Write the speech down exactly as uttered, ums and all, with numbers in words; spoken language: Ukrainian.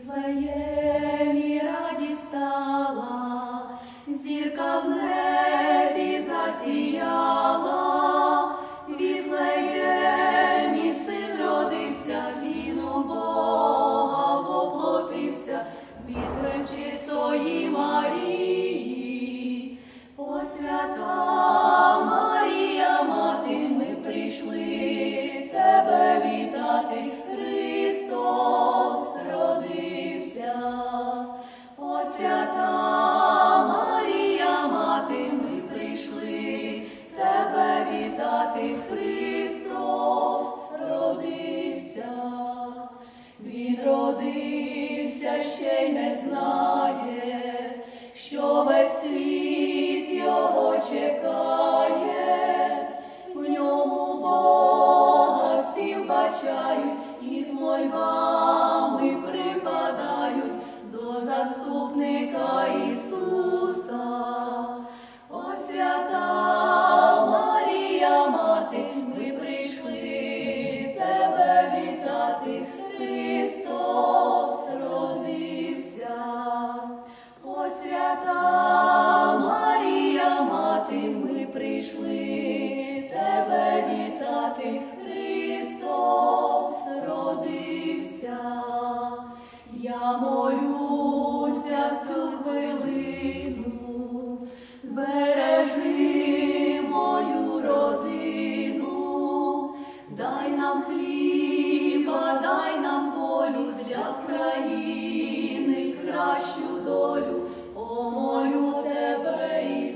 Віфлеємі радість стала, зірка в небі засіяла. Віфлеємі син родився, він у Бога воплотився від пречистої Марії. О свята Марія, мати, ми прийшли тебе вітати, Христос родився. О свята Марія, мати, ми прийшли тебе вітати, Христос родився. Він родився, ще й не знає, що весь світ його чекає. В ньому Бога всі вбачають і з мольбами припадають до заступника Ісуса. О свята Марія, мати, ми прийшли тебе вітати, Христос родився. О свята Марія, мати, ми прийшли тебе вітати, Христос родився. Я молюся в цю хвилину, збережи мою родину, дай нам хліба, дай нам волю для країни, кращу долю. О, молю тебе, Ісусе.